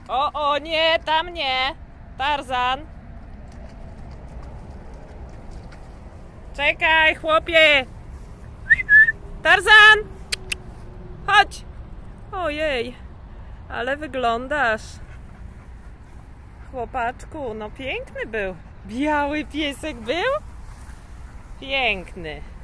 O, nie, tam nie. Tarzan. Czekaj, chłopie. Tarzan! Chodź. Ojej, ale wyglądasz. Chłopaczku, no piękny był. Biały piesek był? Piękny.